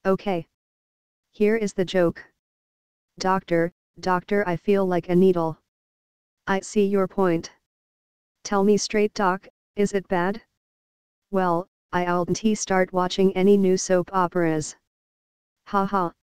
Okay. Here is the joke. Doctor, I feel like a needle. I see your point. Tell me straight, doc, is it bad? Well, ouldn't start watching any new soap operas. Ha ha.